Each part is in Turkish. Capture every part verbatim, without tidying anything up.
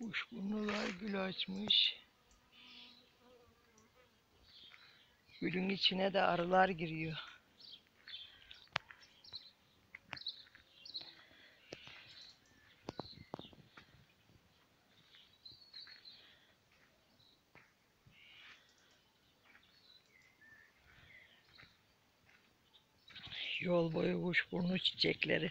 Kuşburnular gül açmış. Gülün içine de arılar giriyor. Yol boyu kuşburnu çiçekleri.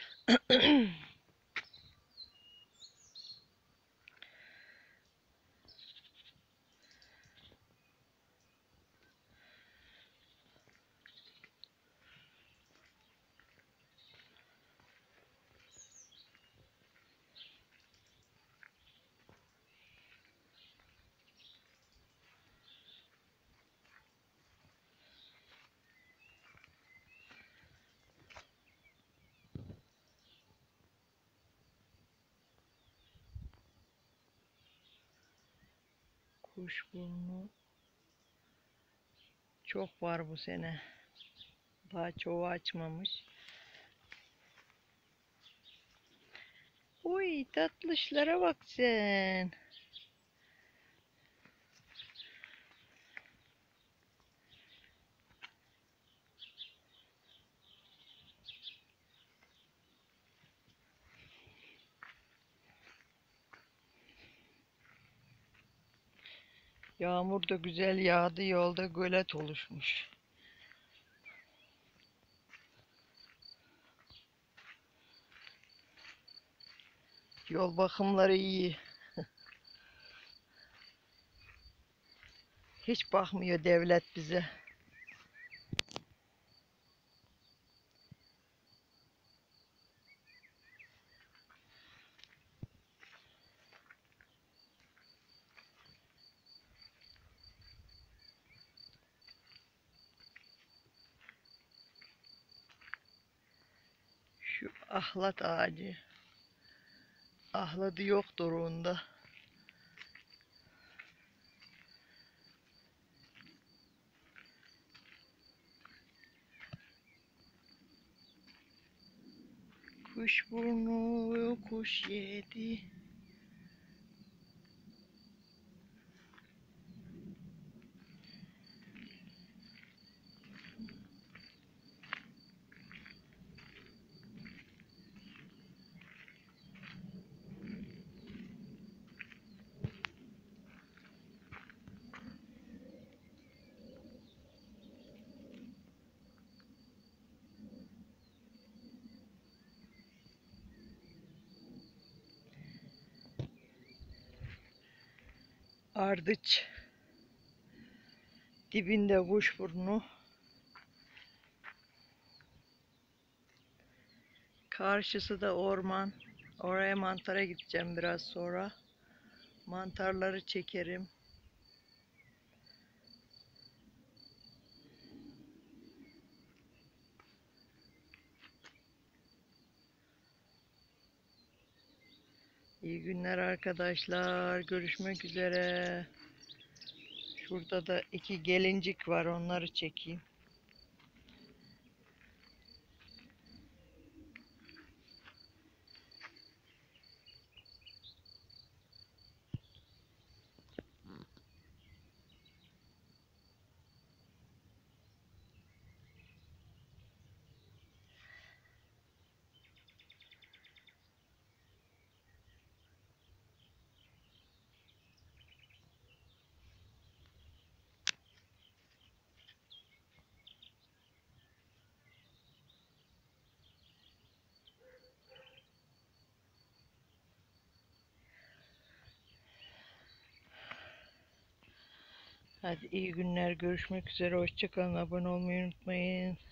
Kuşburnu çok var bu sene. Daha çoğu açmamış. Uy, tatlışlara bak sen. Yağmur da güzel yağdı, yolda gölet oluşmuş. Yol bakımları iyi. Hiç bakmıyor devlet bize. Şu ahlat ağacı. Ahladı yoktur onda. Kuşburnu kuş yedi. Ardıç. Dibinde kuşburnu. Karşısı da orman. Oraya mantara gideceğim biraz sonra. Mantarları çekerim. İyi günler arkadaşlar. Görüşmek üzere. Şurada da iki gelincik var. Onları çekeyim. Hadi iyi günler. Görüşmek üzere. Hoşça kalın. Abone olmayı unutmayın.